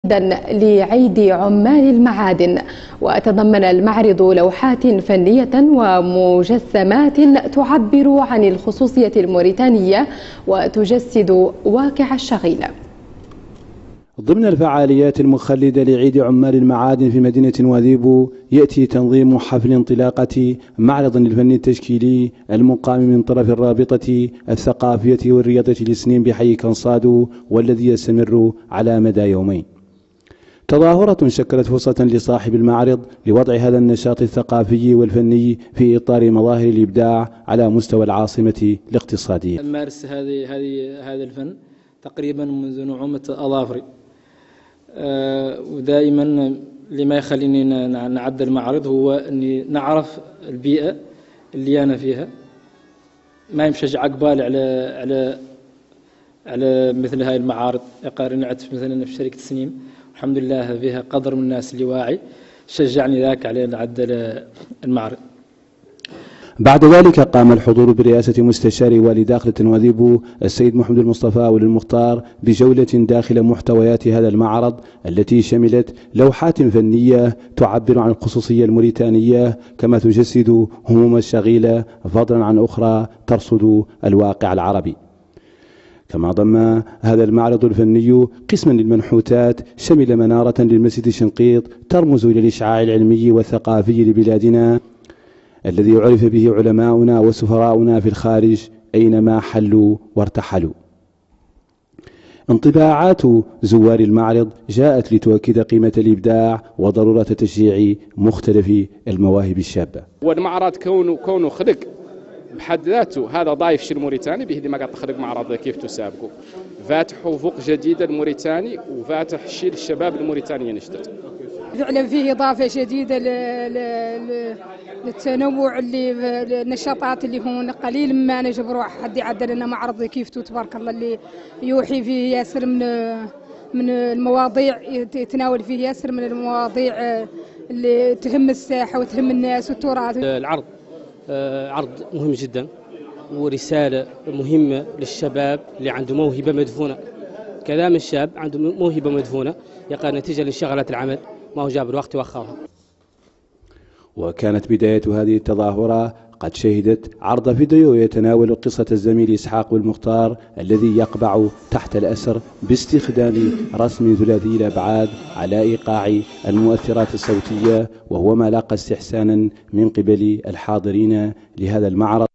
لعيد عمال المعادن. وتضمن المعرض لوحات فنية ومجسمات تعبر عن الخصوصية الموريتانية وتجسد واقع الشغيلة. ضمن الفعاليات المخلدة لعيد عمال المعادن في مدينة واذيبو، يأتي تنظيم حفل انطلاقة معرض الفن التشكيلي المقام من طرف الرابطة الثقافية والرياضة لسنين بحي كنصادو، والذي يستمر على مدى يومين. تظاهرة شكلت فرصة لصاحب المعرض لوضع هذا النشاط الثقافي والفني في إطار مظاهر الإبداع على مستوى العاصمة الاقتصادية. أمارس هذا الفن تقريبا منذ نعومة أظافري، ودائما لما يخليني نعد المعرض هو أني نعرف البيئة اللي أنا فيها. ما يمشي عقبالي على مثل هاي المعارض. يقارن عدت مثلا في شركة سنيم، الحمد لله فيها قدر من الناس اللي واعي شجعني ذاك على نعد المعرض. بعد ذلك قام الحضور برئاسة مستشار والي داخلة واذيبو السيد محمد المصطفى والمختار بجولة داخل محتويات هذا المعرض، التي شملت لوحات فنية تعبر عن الخصوصية الموريتانية كما تجسد هموم الشغيلة، فضلا عن أخرى ترصد الواقع العربي. كما ضم هذا المعرض الفني قسما للمنحوتات شمل منارة للمسجد شنقيط ترمز إلى الإشعاع العلمي والثقافي لبلادنا، الذي عرف به علماؤنا وسفراؤنا في الخارج أينما حلوا وارتحلوا. انطباعات زوار المعرض جاءت لتؤكد قيمة الإبداع وضرورة تشجيع مختلف المواهب الشابة. والمعرض كونه خلق بحد ذاته هذا ضايف شي الموريتاني به ما قاعد تخلق معرض كيف تسابقه، فاتح افق جديده الموريتاني وفاتح شيء للشباب الموريتانيين جدد. فعلا فيه اضافه جديده للتنوع اللي النشاطات اللي هون قليل ما نجبروا حد يعدل لنا معرض كيف تبارك الله اللي يوحي فيه ياسر من المواضيع، يتناول فيه ياسر من المواضيع اللي تهم الساحه وتهم الناس والتراث. العرض عرض مهم جدا ورسالة مهمة للشباب اللي عنده موهبة مدفونة. كلام الشاب عنده موهبة مدفونة يقع نتيجة لانشغالات العمل ما هو جاب الوقت وأخرها. وكانت بداية هذه التظاهرة قد شهدت عرض فيديو يتناول قصة الزميل إسحاق والمختار الذي يقبع تحت الأسر باستخدام رسم ثلاثي الأبعاد على إيقاع المؤثرات الصوتية، وهو ما لاقى استحسانا من قبل الحاضرين لهذا المعرض.